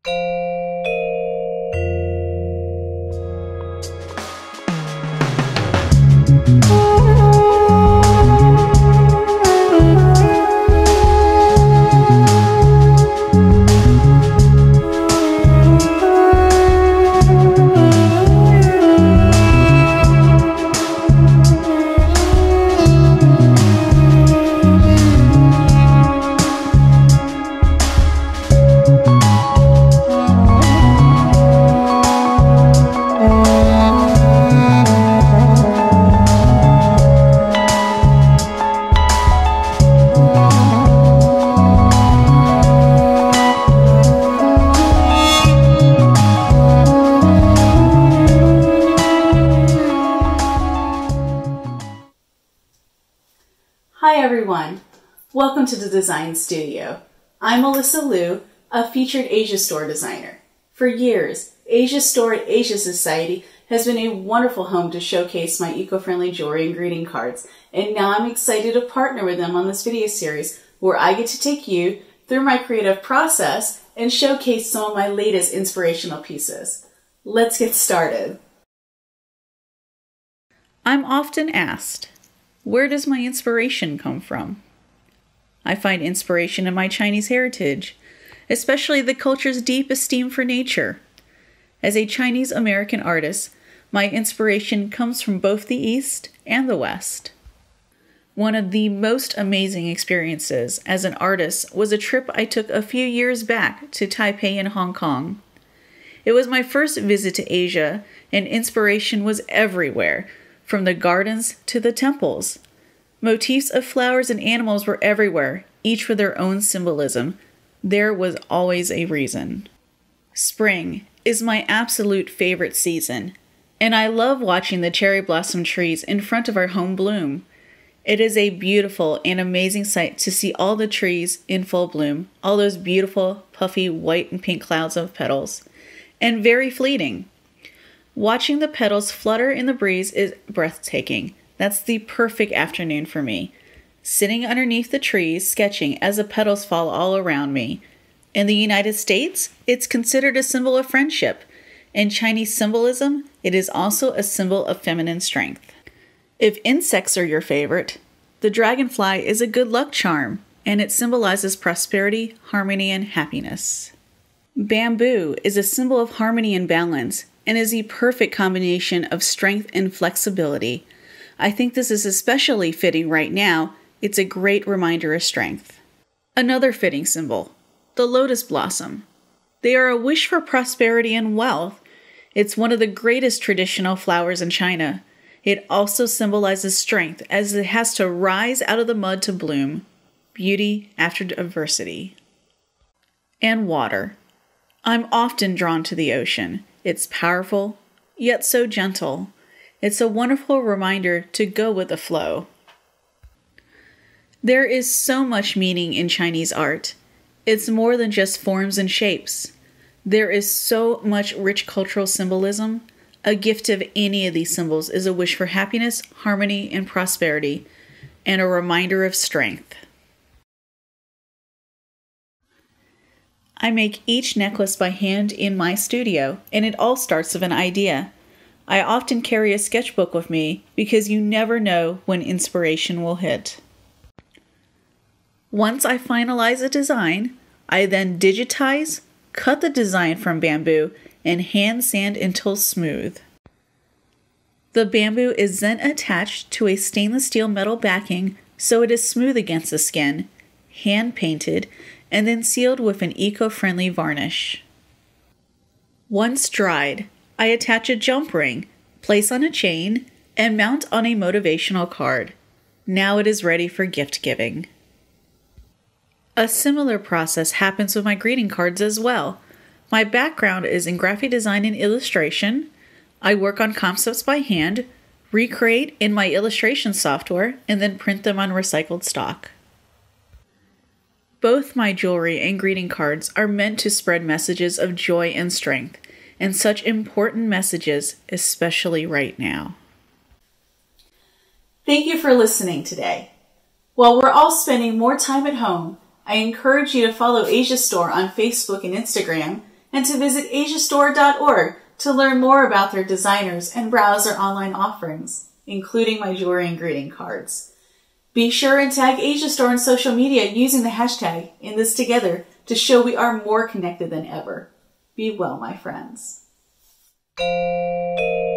Hi everyone, welcome to the Design Studio. I'm Melissa Lew, a featured Asia store designer. For years, Asia Store at Asia Society has been a wonderful home to showcase my eco-friendly jewelry and greeting cards, and now I'm excited to partner with them on this video series where I get to take you through my creative process and showcase some of my latest inspirational pieces. Let's get started. I'm often asked, where does my inspiration come from? I find inspiration in my Chinese heritage, especially the culture's deep esteem for nature. As a Chinese American artist, my inspiration comes from both the East and the West. One of the most amazing experiences as an artist was a trip I took a few years back to Taipei in Hong Kong. It was my first visit to Asia, and inspiration was everywhere, from the gardens to the temples. Motifs of flowers and animals were everywhere, each with their own symbolism. There was always a reason. Spring is my absolute favorite season, and I love watching the cherry blossom trees in front of our home bloom. It is a beautiful and amazing sight to see all the trees in full bloom, all those beautiful, puffy white and pink clouds of petals, and very fleeting. Watching the petals flutter in the breeze is breathtaking. That's the perfect afternoon for me. Sitting underneath the trees, sketching as the petals fall all around me. In the United States, it's considered a symbol of friendship. In Chinese symbolism, it is also a symbol of feminine strength. If insects are your favorite, the dragonfly is a good luck charm, and it symbolizes prosperity, harmony, and happiness. Bamboo is a symbol of harmony and balance, and is the perfect combination of strength and flexibility. I think this is especially fitting right now. It's a great reminder of strength. Another fitting symbol, the lotus blossom. They are a wish for prosperity and wealth. It's one of the greatest traditional flowers in China. It also symbolizes strength as it has to rise out of the mud to bloom. Beauty after adversity. And water. I'm often drawn to the ocean. It's powerful, yet so gentle. It's a wonderful reminder to go with the flow. There is so much meaning in Chinese art. It's more than just forms and shapes. There is so much rich cultural symbolism. A gift of any of these symbols is a wish for happiness, harmony, and prosperity, and a reminder of strength. I make each necklace by hand in my studio, and it all starts with an idea. I often carry a sketchbook with me because you never know when inspiration will hit. Once I finalize a design, I then digitize, cut the design from bamboo, and hand sand until smooth. The bamboo is then attached to a stainless steel metal backing so it is smooth against the skin, hand painted, and then sealed with an eco-friendly varnish. Once dried, I attach a jump ring, place on a chain, and mount on a motivational card. Now it is ready for gift giving. A similar process happens with my greeting cards as well. My background is in graphic design and illustration. I work on concepts by hand, recreate in my illustration software, and then print them on recycled stock. Both my jewelry and greeting cards are meant to spread messages of joy and strength, and such important messages, especially right now. Thank you for listening today. While we're all spending more time at home, I encourage you to follow Asia Store on Facebook and Instagram and to visit asiastore.org to learn more about their designers and browse their online offerings, including my jewelry and greeting cards. Be sure and tag Asia Store on social media using the hashtag In This Together to show we are more connected than ever. Be well, my friends.